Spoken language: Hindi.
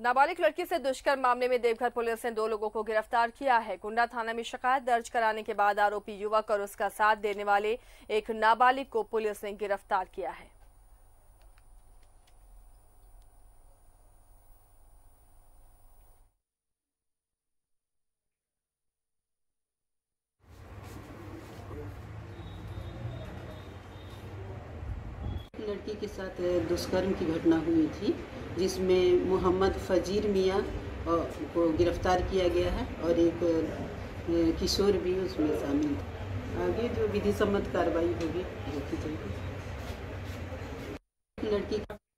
नाबालिग लड़की से दुष्कर्म मामले में देवघर पुलिस ने 2 लोगों को गिरफ्तार किया है। कुंडा थाना में शिकायत दर्ज कराने के बाद आरोपी युवक और उसका साथ देने वाले एक नाबालिग को पुलिस ने गिरफ्तार किया है। लड़की के साथ दुष्कर्म की घटना हुई थी, जिसमें मोहम्मद फजीर मियाँ को गिरफ्तार किया गया है और एक किशोर भी उसमें शामिल था। आगे जो विधि सम्मत कार्रवाई होगी वो की जाएगी। लड़की